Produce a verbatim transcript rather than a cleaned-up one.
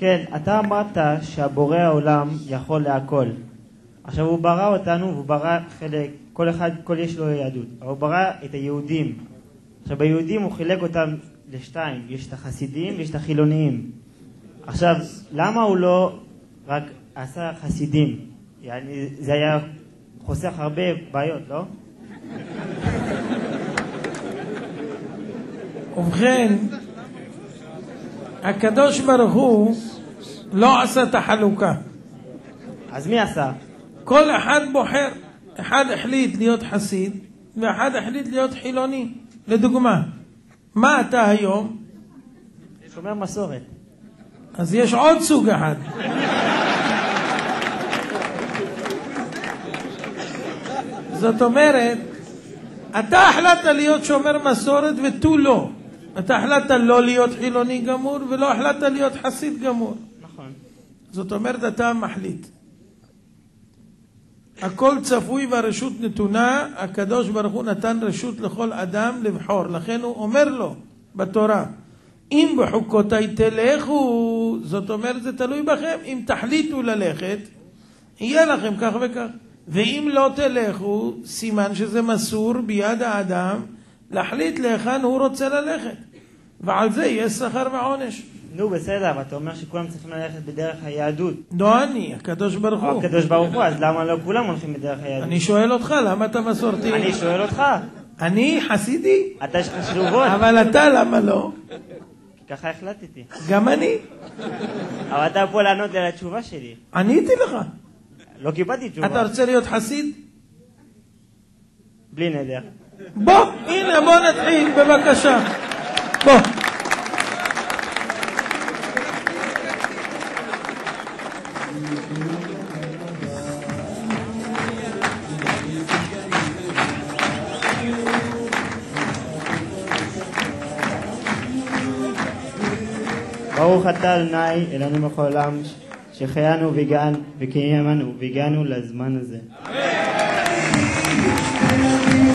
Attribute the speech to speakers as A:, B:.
A: כן, אתה אמרת שהבורא העולם יכול להכל. עכשיו הוא ברא אותנו והוא ברא חלק, כל אחד, כל יש לו יהדות. אבל הוא ברא את היהודים. עכשיו ביהודים הוא חילק אותם לשתיים. יש את החסידים ויש את החילוניים. עכשיו, למה הוא לא רק עשה חסידים? يعني זה היה חוסך הרבה בעיות, לא?
B: ובכן, הקדוש ברוך הוא לא עשה את החלוקה.
A: אז מי עשה?
B: כל אחד בוחר. אחד החליט להיות חסיד ואחד החליט להיות חילוני. לדוגמה, מה אתה היום?
A: שומר מסורת.
B: אז יש עוד סוג אחד. זאת אומרת, אתה החלטת להיות שומר מסורת ותו לא. אתה החלטת לא להיות חילוני גמור ולא החלטת להיות חסיד גמור.
A: נכון.
B: זאת אומרת, אתה מחליט. הכל צפוי והרשות נתונה. הקדוש ברוך הוא נתן רשות לכל אדם לבחור. לכן הוא אומר לו בתורה, אם בחוקותיי תלכו, זאת אומרת זה תלוי בכם. אם תחליטו ללכת, יהיה לכם כך וכך. ואם לא תלכו, סימן שזה מסור ביד האדם להחליט להיכן הוא רוצה ללכת. ועל זה יש שכר ועונש.
A: נו בסדר, אבל אתה אומר שכולם צריכים ללכת בדרך היהדות.
B: לא אני, הקדוש ברוך הוא.
A: הקדוש ברוך הוא, אז למה לא כולם הולכים בדרך היהדות?
B: אני שואל אותך, למה אתה מסורתי?
A: אני שואל אותך.
B: אני חסידי?
A: אתה יש לך שלובות.
B: אבל אתה למה לא?
A: ככה החלטתי.
B: גם אני.
A: אבל אתה פה לענות לי על התשובה שלי.
B: עניתי לך.
A: לא קיבלתי תשובה.
B: אתה רוצה להיות חסיד?
A: בלי נדר.
B: בוא, הנה בוא נתחיל בבקשה. בוא.
A: ברוך אתה אדוני אלוהינו מלך העולם שהחיינו וקיימנו והגענו לזמן הזה.